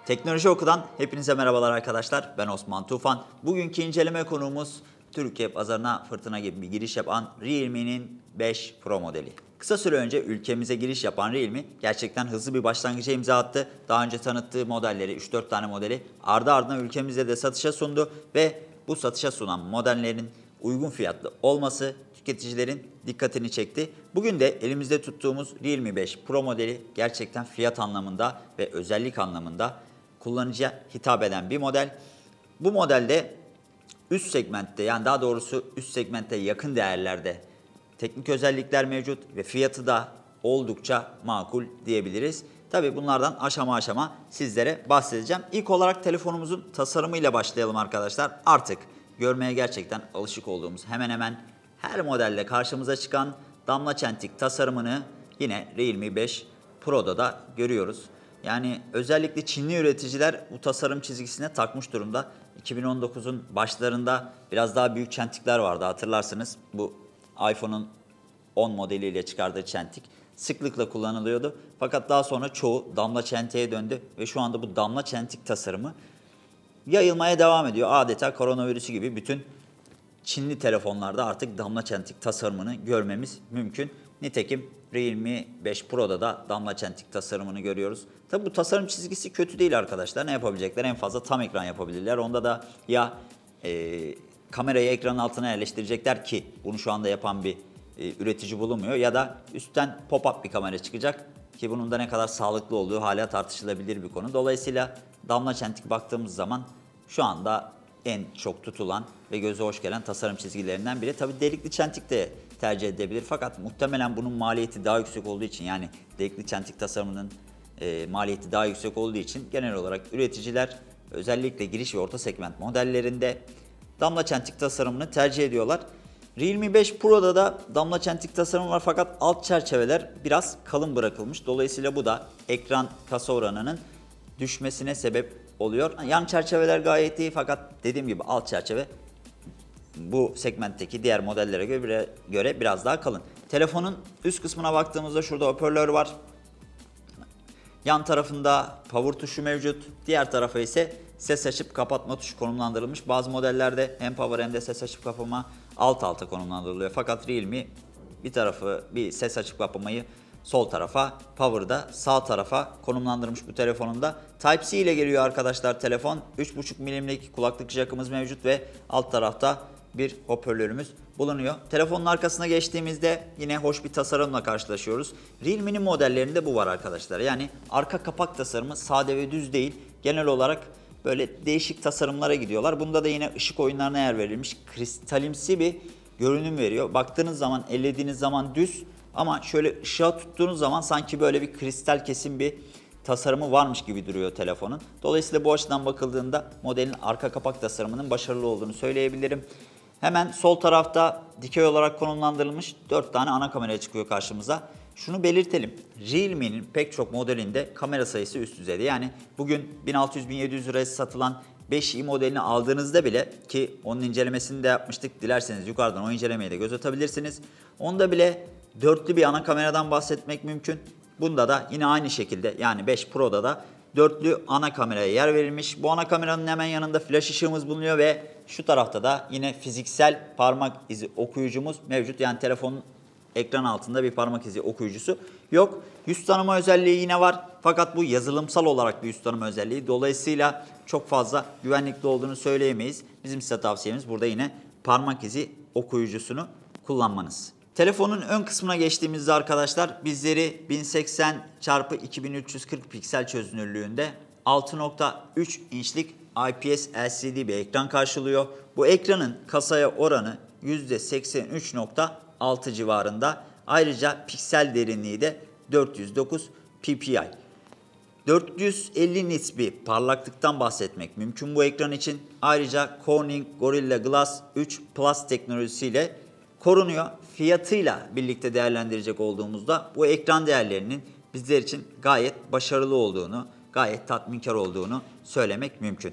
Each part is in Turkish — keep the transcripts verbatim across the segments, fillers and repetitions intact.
Teknoloji Oku'dan hepinize merhabalar arkadaşlar. Ben Osman Tufan. Bugünkü inceleme konuğumuz Türkiye pazarına fırtına gibi bir giriş yapan Realme'nin beş Pro modeli. Kısa süre önce ülkemize giriş yapan Realme gerçekten hızlı bir başlangıca imza attı. Daha önce tanıttığı modelleri, üç dört tane modeli ardı ardına ülkemizde de satışa sundu ve bu satışa sunan modellerin uygun fiyatlı olması tüketicilerin dikkatini çekti. Bugün de elimizde tuttuğumuz Realme beş Pro modeli gerçekten fiyat anlamında ve özellik anlamında kullanıcıya hitap eden bir model. Bu modelde üst segmentte, yani daha doğrusu üst segmentte yakın değerlerde teknik özellikler mevcut ve fiyatı da oldukça makul diyebiliriz. Tabii bunlardan aşama aşama sizlere bahsedeceğim. İlk olarak telefonumuzun tasarımıyla başlayalım arkadaşlar. Artık görmeye gerçekten alışık olduğumuz hemen hemen her modelde karşımıza çıkan damla çentik tasarımını yine Realme beş Pro'da da görüyoruz. Yani özellikle Çinli üreticiler bu tasarım çizgisine takmış durumda. iki bin on dokuzun başlarında biraz daha büyük çentikler vardı, hatırlarsınız. Bu iPhone'un on modeliyle çıkardığı çentik sıklıkla kullanılıyordu. Fakat daha sonra çoğu damla çentiğe döndü ve şu anda bu damla çentik tasarımı yayılmaya devam ediyor. Adeta koronavirüsü gibi bütün Çinli telefonlarda artık damla çentik tasarımını görmemiz mümkün. Nitekim Realme beş Pro'da da damla çentik tasarımını görüyoruz. Tabi bu tasarım çizgisi kötü değil arkadaşlar. Ne yapabilecekler? En fazla tam ekran yapabilirler. Onda da ya e, kamerayı ekranın altına yerleştirecekler ki bunu şu anda yapan bir e, üretici bulunmuyor. Ya da üstten pop-up bir kamera çıkacak ki bunun da ne kadar sağlıklı olduğu hala tartışılabilir bir konu. Dolayısıyla damla çentik baktığımız zaman şu anda en çok tutulan ve göze hoş gelen tasarım çizgilerinden biri. Tabii delikli çentik de tercih edebilir fakat muhtemelen bunun maliyeti daha yüksek olduğu için, yani delikli çentik tasarımının e, maliyeti daha yüksek olduğu için genel olarak üreticiler özellikle giriş ve orta segment modellerinde damla çentik tasarımını tercih ediyorlar. Realme beş Pro'da da damla çentik tasarımı var fakat alt çerçeveler biraz kalın bırakılmış. Dolayısıyla bu da ekran kasa oranının düşmesine sebep oluyor. Yan çerçeveler gayet iyi fakat dediğim gibi alt çerçeve bu segmentteki diğer modellere göre, göre biraz daha kalın. Telefonun üst kısmına baktığımızda şurada hoparlör var. Yan tarafında power tuşu mevcut. Diğer tarafa ise ses açıp kapatma tuşu konumlandırılmış. Bazı modellerde hem power hem de ses açıp kapama alt alta konumlandırılıyor. Fakat Realme bir tarafı, bir ses açıp kapamayı sol tarafa, power'da sağ tarafa konumlandırmış bu telefonunda. Type-C ile geliyor arkadaşlar telefon. üç buçuk milimlik kulaklık jackımız mevcut ve alt tarafta bir hoparlörümüz bulunuyor. Telefonun arkasına geçtiğimizde yine hoş bir tasarımla karşılaşıyoruz. Realme'nin modellerinde bu var arkadaşlar. Yani arka kapak tasarımı sade ve düz değil. Genel olarak böyle değişik tasarımlara gidiyorlar. Bunda da yine ışık oyunlarına yer verilmiş. Kristalimsi bir görünüm veriyor. Baktığınız zaman, ellediğiniz zaman düz ama şöyle ışığa tuttuğunuz zaman sanki böyle bir kristal kesim bir tasarımı varmış gibi duruyor telefonun. Dolayısıyla bu açıdan bakıldığında modelin arka kapak tasarımının başarılı olduğunu söyleyebilirim. Hemen sol tarafta dikey olarak konumlandırılmış dört tane ana kamera çıkıyor karşımıza. Şunu belirtelim. Realme'nin pek çok modelinde kamera sayısı üst düzeyde. Yani bugün bin altı yüz bin yedi yüz liraya satılan beş i modelini aldığınızda bile, ki onun incelemesini de yapmıştık. Dilerseniz yukarıdan o incelemeyi de göz atabilirsiniz. Onda bile dörtlü bir ana kameradan bahsetmek mümkün. Bunda da yine aynı şekilde, yani beş Pro'da da dörtlü ana kameraya yer verilmiş. Bu ana kameranın hemen yanında flash ışığımız bulunuyor ve şu tarafta da yine fiziksel parmak izi okuyucumuz mevcut. Yani telefonun ekran altında bir parmak izi okuyucusu yok. Yüz tanıma özelliği yine var fakat bu yazılımsal olarak bir yüz tanıma özelliği. Dolayısıyla çok fazla güvenlikli olduğunu söyleyemeyiz. Bizim size tavsiyemiz burada yine parmak izi okuyucusunu kullanmanız. Telefonun ön kısmına geçtiğimizde arkadaşlar bizleri bin seksen çarpı iki bin üç yüz kırk piksel çözünürlüğünde altı nokta üç inçlik I P S L C D bir ekran karşılıyor. Bu ekranın kasaya oranı yüzde seksen üç nokta altı civarında. Ayrıca piksel derinliği de dört yüz dokuz P P I. dört yüz elli nits bir parlaklıktan bahsetmek mümkün bu ekran için. Ayrıca Corning Gorilla Glass üç Plus teknolojisiyle korunuyor. Fiyatıyla birlikte değerlendirecek olduğumuzda bu ekran değerlerinin bizler için gayet başarılı olduğunu, gayet tatminkar olduğunu söylemek mümkün.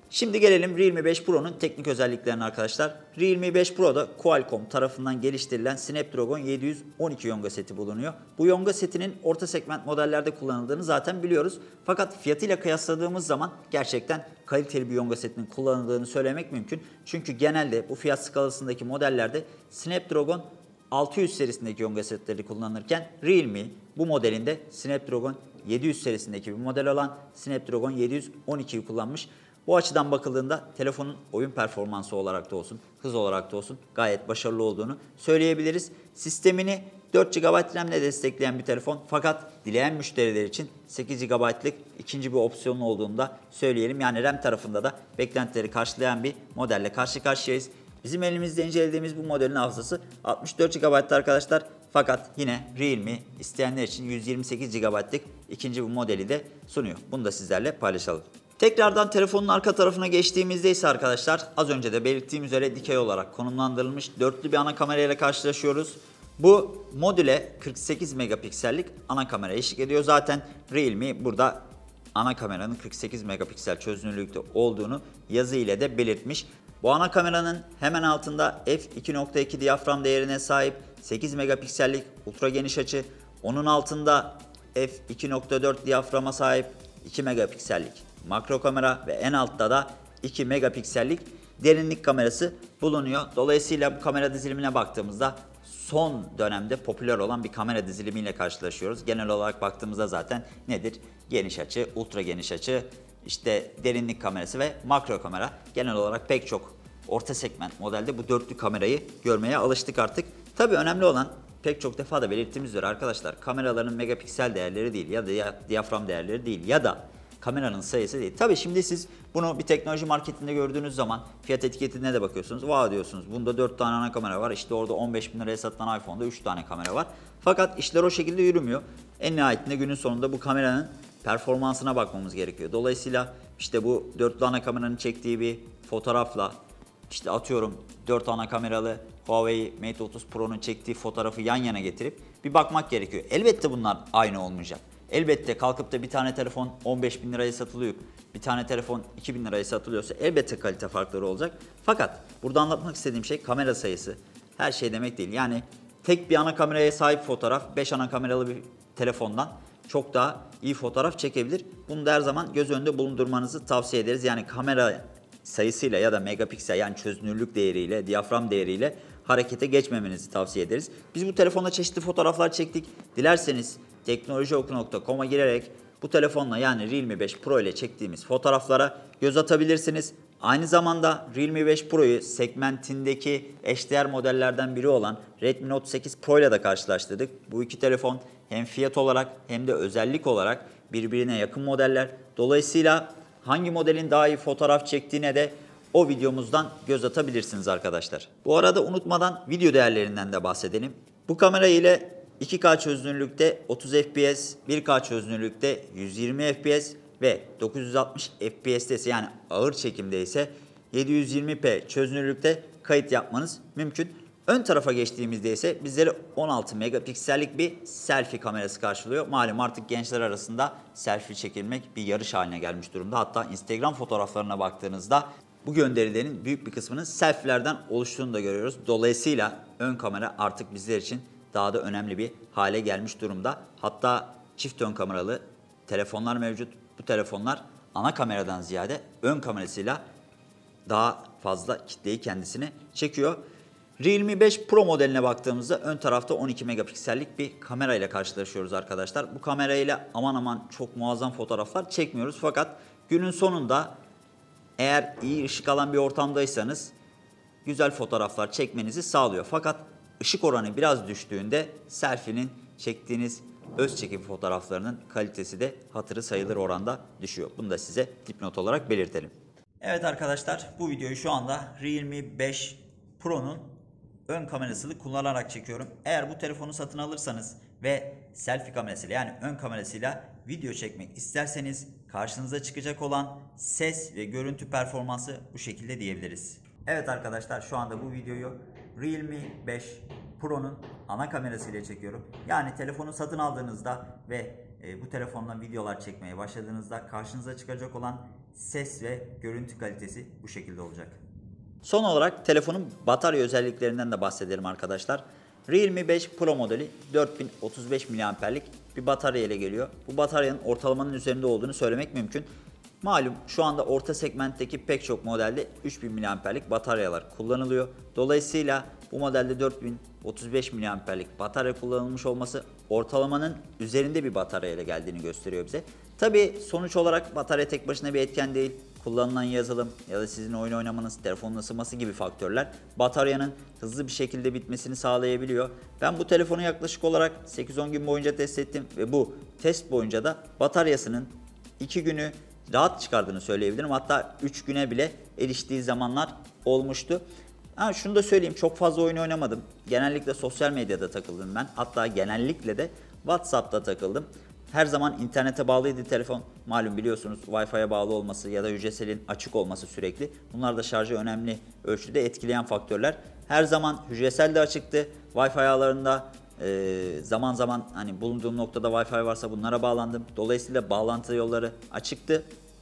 Şimdi gelelim Realme beş Pro'nun teknik özelliklerine arkadaşlar. Realme beş Pro'da Qualcomm tarafından geliştirilen Snapdragon yedi yüz on iki Yonga seti bulunuyor. Bu Yonga setinin orta segment modellerde kullanıldığını zaten biliyoruz. Fakat fiyatıyla kıyasladığımız zaman gerçekten kaliteli bir Yonga setinin kullanıldığını söylemek mümkün. Çünkü genelde bu fiyat skalasındaki modellerde Snapdragon altı yüz serisindeki Yonga setleri kullanılırken Realme bu modelinde Snapdragon yedi yüz serisindeki bir model olan Snapdragon yedi yüz on ikiyi kullanmış. Bu açıdan bakıldığında telefonun oyun performansı olarak da olsun, hız olarak da olsun gayet başarılı olduğunu söyleyebiliriz. Sistemini dört gigabayt RAM ile destekleyen bir telefon, fakat dileyen müşteriler için sekiz gigabaytlık ikinci bir opsiyonun olduğunu da söyleyelim. Yani RAM tarafında da beklentileri karşılayan bir modelle karşı karşıyayız. Bizim elimizde incelediğimiz bu modelin hafızası altmış dört gigabayt'ta arkadaşlar. Fakat yine Realme isteyenler için yüz yirmi sekiz gigabaytlık ikinci bir modeli de sunuyor. Bunu da sizlerle paylaşalım. Tekrardan telefonun arka tarafına geçtiğimizde ise arkadaşlar az önce de belirttiğim üzere dikey olarak konumlandırılmış dörtlü bir ana kamerayla karşılaşıyoruz. Bu modüle kırk sekiz megapiksellik ana kamera eşlik ediyor. Zaten Realme burada ana kameranın kırk sekiz megapiksel çözünürlükte olduğunu yazı ile de belirtmiş. Bu ana kameranın hemen altında f iki nokta iki diyafram değerine sahip sekiz megapiksellik ultra geniş açı, onun altında f iki nokta dört diyaframa sahip iki megapiksellik makro kamera ve en altta da iki megapiksellik derinlik kamerası bulunuyor. Dolayısıyla bu kamera dizilimine baktığımızda son dönemde popüler olan bir kamera dizilimiyle karşılaşıyoruz. Genel olarak baktığımızda zaten nedir? Geniş açı, ultra geniş açı, işte derinlik kamerası ve makro kamera. Genel olarak pek çok orta segment modelde bu dörtlü kamerayı görmeye alıştık artık. Tabii önemli olan, pek çok defa da belirttiğimiz üzere arkadaşlar, kameraların megapiksel değerleri değil ya da diyafram değerleri değil ya da kameranın sayısı değil. Tabii şimdi siz bunu bir teknoloji marketinde gördüğünüz zaman fiyat etiketine de bakıyorsunuz. Vay diyorsunuz, bunda dört tane ana kamera var. İşte orada on beş bin liraya satılan iPhone'da üç tane kamera var. Fakat işler o şekilde yürümüyor. En nihayetinde günün sonunda bu kameranın performansına bakmamız gerekiyor. Dolayısıyla işte bu dörtlü ana kameranın çektiği bir fotoğrafla, işte atıyorum dört ana kameralı Huawei Mate otuz Pro'nun çektiği fotoğrafı yan yana getirip bir bakmak gerekiyor. Elbette bunlar aynı olmayacak. Elbette kalkıp da bir tane telefon on beş bin liraya satılıyor, bir tane telefon iki bin liraya satılıyorsa elbette kalite farkları olacak. Fakat burada anlatmak istediğim şey kamera sayısı her şey demek değil. Yani tek bir ana kameraya sahip fotoğraf beş ana kameralı bir telefondan çok daha iyi fotoğraf çekebilir. Bunu da her zaman göz önünde bulundurmanızı tavsiye ederiz. Yani kamera sayısıyla ya da megapiksel, yani çözünürlük değeriyle, diyafram değeriyle harekete geçmemenizi tavsiye ederiz. Biz bu telefonla çeşitli fotoğraflar çektik. Dilerseniz teknolojioku nokta com'a girerek bu telefonla, yani Realme beş Pro ile çektiğimiz fotoğraflara göz atabilirsiniz. Aynı zamanda Realme beş Pro'yu segmentindeki eşdeğer modellerden biri olan Redmi Note sekiz Pro ile de karşılaştırdık. Bu iki telefon hem fiyat olarak hem de özellik olarak birbirine yakın modeller. Dolayısıyla hangi modelin daha iyi fotoğraf çektiğine de o videomuzdan göz atabilirsiniz arkadaşlar. Bu arada unutmadan video değerlerinden de bahsedelim. Bu kamera ile iki K çözünürlükte otuz F P S, bir K çözünürlükte yüz yirmi F P S ve dokuz yüz altmış F P S'te ise, yani ağır çekimde ise yedi yüz yirmi p çözünürlükte kayıt yapmanız mümkün. Ön tarafa geçtiğimizde ise bizleri on altı megapiksellik bir selfie kamerası karşılıyor. Malum artık gençler arasında selfie çekilmek bir yarış haline gelmiş durumda. Hatta Instagram fotoğraflarına baktığınızda bu gönderilerin büyük bir kısmının selfie'lerden oluştuğunu da görüyoruz. Dolayısıyla ön kamera artık bizler için daha da önemli bir hale gelmiş durumda. Hatta çift ön kameralı telefonlar mevcut. Bu telefonlar ana kameradan ziyade ön kamerasıyla daha fazla kitleyi kendisine çekiyor. Realme beş Pro modeline baktığımızda ön tarafta on iki megapiksellik bir kamera ile karşılaşıyoruz arkadaşlar. Bu kamerayla aman aman çok muazzam fotoğraflar çekmiyoruz. Fakat günün sonunda eğer iyi ışık alan bir ortamdaysanız güzel fotoğraflar çekmenizi sağlıyor. Fakat ışık oranı biraz düştüğünde selfie'nin çektiğiniz öz çekim fotoğraflarının kalitesi de hatırı sayılır oranda düşüyor. Bunu da size dipnot olarak belirtelim. Evet arkadaşlar, bu videoyu şu anda Realme beş Pro'nun ön kamerasını kullanarak çekiyorum. Eğer bu telefonu satın alırsanız ve selfie kamerasıyla, yani ön kamerasıyla video çekmek isterseniz karşınıza çıkacak olan ses ve görüntü performansı bu şekilde diyebiliriz. Evet arkadaşlar, şu anda bu videoyu Realme beş Pro'nun ana kamerasıyla çekiyorum. Yani telefonu satın aldığınızda ve e, bu telefonla videolar çekmeye başladığınızda karşınıza çıkacak olan ses ve görüntü kalitesi bu şekilde olacak. Son olarak telefonun batarya özelliklerinden de bahsedelim arkadaşlar. Realme beş Pro modeli dört bin otuz beş miliamperlik bir batarya ile geliyor. Bu bataryanın ortalamanın üzerinde olduğunu söylemek mümkün. Malum şu anda orta segmentteki pek çok modelde üç bin miliamperlik bataryalar kullanılıyor. Dolayısıyla bu modelde dört bin otuz beş miliamperlik batarya kullanılmış olması ortalamanın üzerinde bir batarya ile geldiğini gösteriyor bize. Tabi sonuç olarak batarya tek başına bir etken değil. Kullanılan yazılım ya da sizin oyun oynamanız, telefonun ısınması gibi faktörler bataryanın hızlı bir şekilde bitmesini sağlayabiliyor. Ben bu telefonu yaklaşık olarak sekiz on gün boyunca test ettim ve bu test boyunca da bataryasının iki günü rahat çıkardığını söyleyebilirim. Hatta üç güne bile eriştiği zamanlar olmuştu. Ha, şunu da söyleyeyim, çok fazla oyun oynamadım. Genellikle sosyal medyada takıldım ben. Hatta genellikle de WhatsApp'ta takıldım. Her zaman internete bağlıydı telefon. Malum biliyorsunuz Wi-Fi'ye bağlı olması ya da hücreselin açık olması sürekli. Bunlar da şarjı önemli ölçüde etkileyen faktörler. Her zaman hücresel de açıktı. Wi-Fi ağlarında e, zaman zaman hani bulunduğum noktada Wi-Fi varsa bunlara bağlandım. Dolayısıyla bağlantı yolları açıktı.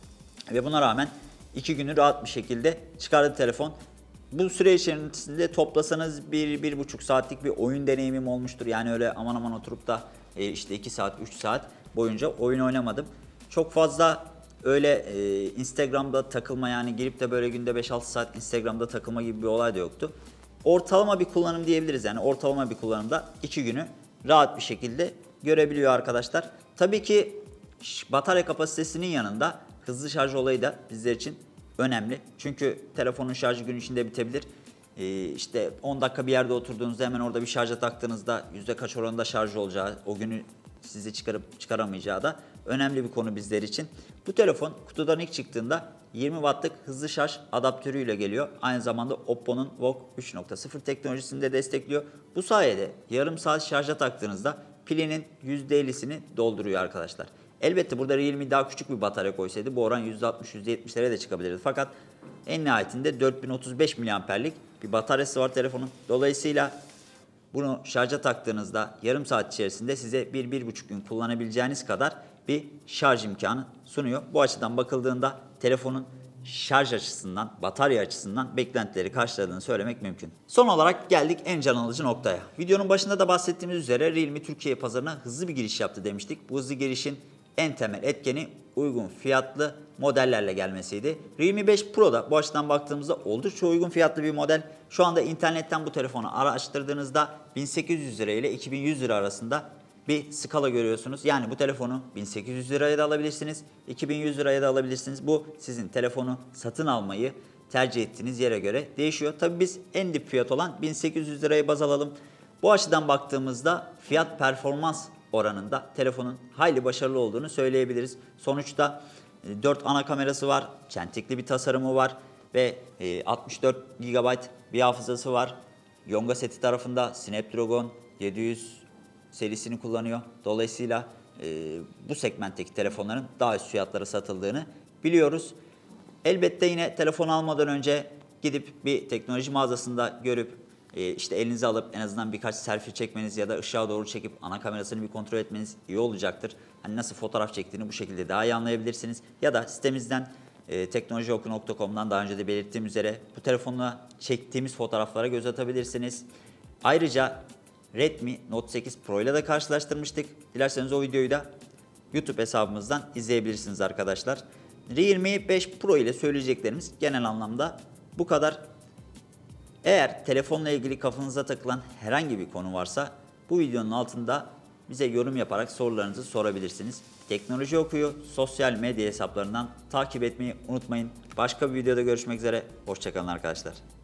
Ve buna rağmen iki günü rahat bir şekilde çıkardı telefon. Bu süre içerisinde toplasanız bir bir buçuk saatlik bir oyun deneyimim olmuştur. Yani öyle aman aman oturup da e, işte iki saat üç saat boyunca oyun oynamadım. Çok fazla öyle e, Instagram'da takılma, yani girip de böyle günde beş altı saat Instagram'da takılma gibi bir olay da yoktu. Ortalama bir kullanım diyebiliriz, yani ortalama bir kullanımda iki günü rahat bir şekilde görebiliyor arkadaşlar. Tabii ki batarya kapasitesinin yanında hızlı şarj olayı da bizler için önemli. Çünkü telefonun şarjı gün içinde bitebilir. Ee, işte on dakika bir yerde oturduğunuzda hemen orada bir şarja taktığınızda yüzde kaç oranında şarj olacağı, o günü sizi çıkarıp çıkaramayacağı da önemli bir konu bizler için. Bu telefon kutudan ilk çıktığında yirmi wattlık hızlı şarj adaptörüyle geliyor. Aynı zamanda Oppo'nun Vogue üç nokta sıfır teknolojisini de destekliyor. Bu sayede yarım saat şarja taktığınızda pilinin yüzde ellisini dolduruyor arkadaşlar. Elbette burada Realme daha küçük bir batarya koysaydı bu oran yüzde altmış yüzde yetmişlere de çıkabilirdi. Fakat en nihayetinde dört bin otuz beş miliamperlik bir bataryası var telefonun. Dolayısıyla bunu şarja taktığınızda yarım saat içerisinde size bir bir buçuk gün kullanabileceğiniz kadar bir şarj imkanı sunuyor. Bu açıdan bakıldığında telefonun şarj açısından, batarya açısından beklentileri karşıladığını söylemek mümkün. Son olarak geldik en can alıcı noktaya. Videonun başında da bahsettiğimiz üzere Realme Türkiye pazarına hızlı bir giriş yaptı demiştik. Bu hızlı girişin en temel etkeni uygun fiyatlı modellerle gelmesiydi. Realme beş Pro da bu açıdan baktığımızda oldukça uygun fiyatlı bir model. Şu anda internetten bu telefonu araştırdığınızda bin sekiz yüz lira ile iki bin yüz lira arasında bir skala görüyorsunuz. Yani bu telefonu bin sekiz yüz liraya da alabilirsiniz, iki bin yüz liraya da alabilirsiniz. Bu sizin telefonu satın almayı tercih ettiğiniz yere göre değişiyor. Tabii biz en dip fiyat olan bin sekiz yüz lirayı baz alalım. Bu açıdan baktığımızda fiyat performans oranında telefonun hayli başarılı olduğunu söyleyebiliriz. Sonuçta dört ana kamerası var, çentikli bir tasarımı var ve altmış dört gigabayt bir hafızası var. Yonga seti tarafında Snapdragon yedi yüz serisini kullanıyor. Dolayısıyla e, bu segmentteki telefonların daha üst fiyatlara satıldığını biliyoruz. Elbette yine telefon almadan önce gidip bir teknoloji mağazasında görüp e, işte elinize alıp en azından birkaç selfie çekmeniz ya da ışığa doğru çekip ana kamerasını bir kontrol etmeniz iyi olacaktır. Hani nasıl fotoğraf çektiğini bu şekilde daha iyi anlayabilirsiniz. Ya da sitemizden e, teknolojioku nokta com'dan daha önce de belirttiğim üzere bu telefonla çektiğimiz fotoğraflara göz atabilirsiniz. Ayrıca Redmi Note sekiz Pro ile de karşılaştırmıştık. Dilerseniz o videoyu da YouTube hesabımızdan izleyebilirsiniz arkadaşlar. Realme beş Pro ile söyleyeceklerimiz genel anlamda bu kadar. Eğer telefonla ilgili kafanıza takılan herhangi bir konu varsa bu videonun altında bize yorum yaparak sorularınızı sorabilirsiniz. Teknoloji Oku'yu sosyal medya hesaplarından takip etmeyi unutmayın. Başka bir videoda görüşmek üzere. Hoşça kalın arkadaşlar.